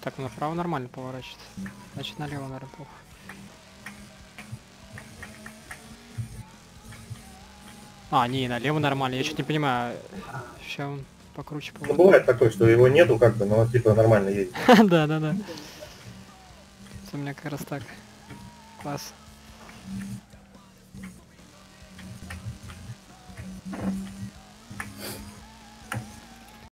Так, направо нормально поворачивает. Значит, налево, наверное, плохо. А, не, налево нормально. Я что-то не понимаю. Сейчас он покруче Ну, поворот. бывает такое, что его нету, как бы, но типа нормально едет. Да, да, да. У меня как раз так. Класс.